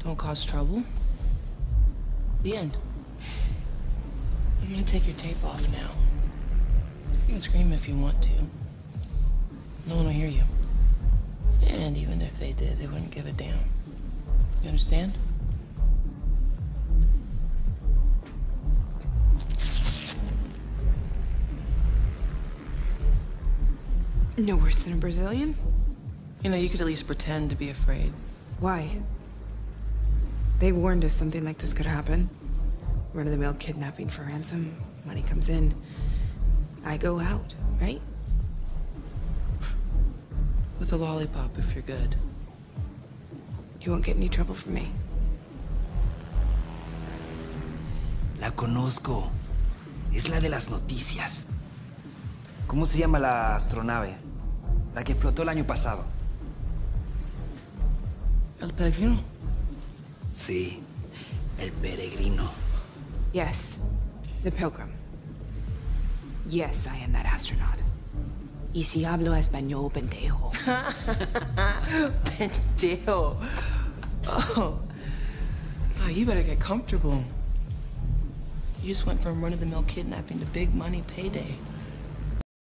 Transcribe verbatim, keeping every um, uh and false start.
Don't cause trouble. The end. I'm gonna take your tape off now. You can scream if you want to. No one will hear you. And even if they did, they wouldn't give a damn. You understand? No worse than a Brazilian? You know, you could at least pretend to be afraid. Why? They warned us something like this could happen. Run-of-the-mill kidnapping for ransom. Money comes in. I go out, right? With a lollipop if you're good. You won't get any trouble from me. La conozco. Es la de las noticias. ¿Cómo se llama la astronave? La que explotó el año pasado. El Peregrino? Sí, el Peregrino. Yes, the Pilgrim. Yes, I am that astronaut. Y si hablo español, pendejo. Pendejo. Oh. Oh, you better get comfortable. You just went from run-of-the-mill kidnapping to big money payday.